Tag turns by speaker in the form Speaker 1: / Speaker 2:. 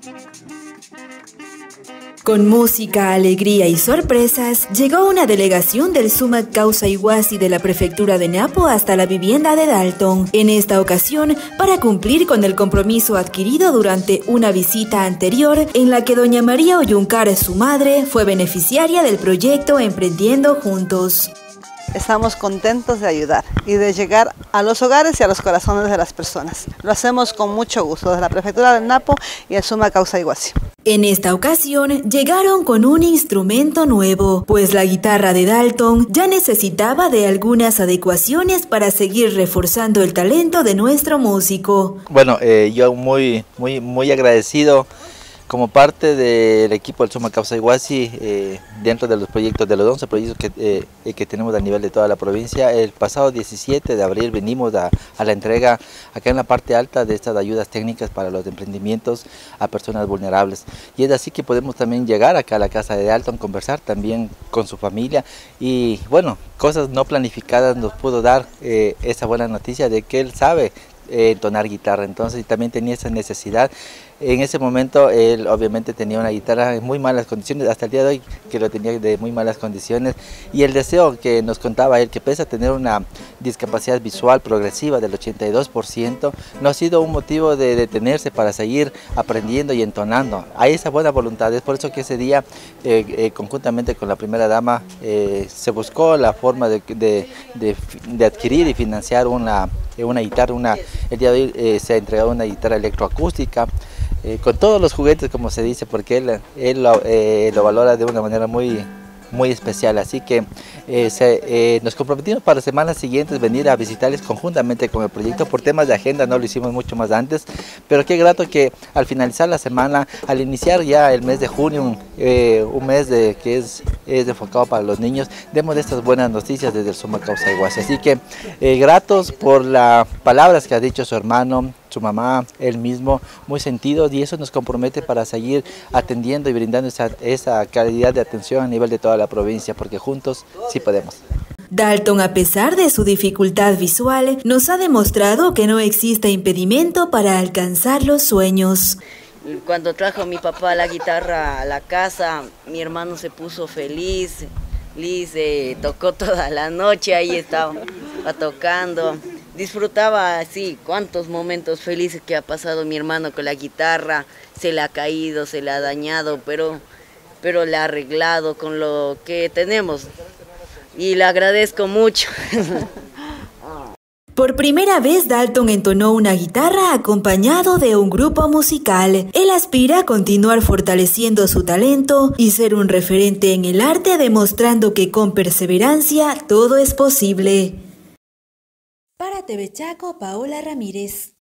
Speaker 1: Con música, alegría y sorpresas, llegó una delegación del Sumac Causa Iguasi de la prefectura de Napo hasta la vivienda de Dalton. En esta ocasión, para cumplir con el compromiso adquirido durante una visita anterior, en la que doña María Oyuncar, su madre, fue beneficiaria del proyecto Emprendiendo Juntos.
Speaker 2: Estamos contentos de ayudar y de llegar a los hogares y a los corazones de las personas. Lo hacemos con mucho gusto desde la prefectura de Napo y el Sumac Causa Iguasi.
Speaker 1: En esta ocasión llegaron con un instrumento nuevo, pues la guitarra de Dalton ya necesitaba de algunas adecuaciones para seguir reforzando el talento de nuestro músico.
Speaker 3: Bueno, yo muy agradecido como parte del equipo del Sumac Causa Iguasi, dentro de los proyectos, de los 11 proyectos que tenemos a nivel de toda la provincia. El pasado 17 de abril venimos a la entrega acá en la parte alta de estas ayudas técnicas para los emprendimientos a personas vulnerables. Y es así que podemos también llegar acá a la casa de Dalton, conversar también con su familia y bueno, cosas no planificadas nos pudo dar esa buena noticia de que él sabe entonar guitarra, entonces también tenía esa necesidad. En ese momento él obviamente tenía una guitarra en muy malas condiciones, hasta el día de hoy que lo tenía de muy malas condiciones, y el deseo que nos contaba él, que pese a tener una discapacidad visual progresiva del 82%, no ha sido un motivo de detenerse para seguir aprendiendo y entonando. Hay esa buena voluntad, es por eso que ese día conjuntamente con la primera dama se buscó la forma de adquirir y financiar una guitarra. El día de hoy se ha entregado una guitarra electroacústica con todos los juguetes, como se dice, porque él lo valora de una manera muy especial. Así que nos comprometimos para las semanas siguientes venir a visitarles conjuntamente con el proyecto. Por temas de agenda no lo hicimos mucho más antes, pero qué grato que al finalizar la semana, al iniciar ya el mes de junio, un mes que es enfocado para los niños, demos estas buenas noticias desde el Sumac Causa Iguasi. Así que gratos por las palabras que ha dicho su hermano, su mamá, él mismo, muy sentidos, y eso nos compromete para seguir atendiendo y brindando esa calidad de atención a nivel de toda la provincia, porque juntos sí podemos.
Speaker 1: Dalton, a pesar de su dificultad visual, nos ha demostrado que no existe impedimento para alcanzar los sueños.
Speaker 4: Cuando trajo mi papá la guitarra a la casa, mi hermano se puso feliz, tocó toda la noche, ahí estaba tocando. Disfrutaba así, cuántos momentos felices que ha pasado mi hermano con la guitarra. Se le ha caído, se le ha dañado, pero le ha arreglado con lo que tenemos. Y le agradezco mucho.
Speaker 1: Por primera vez Dalton entonó una guitarra acompañado de un grupo musical. Él aspira a continuar fortaleciendo su talento y ser un referente en el arte, demostrando que con perseverancia todo es posible. Para TV Chaco, Paola Ramírez.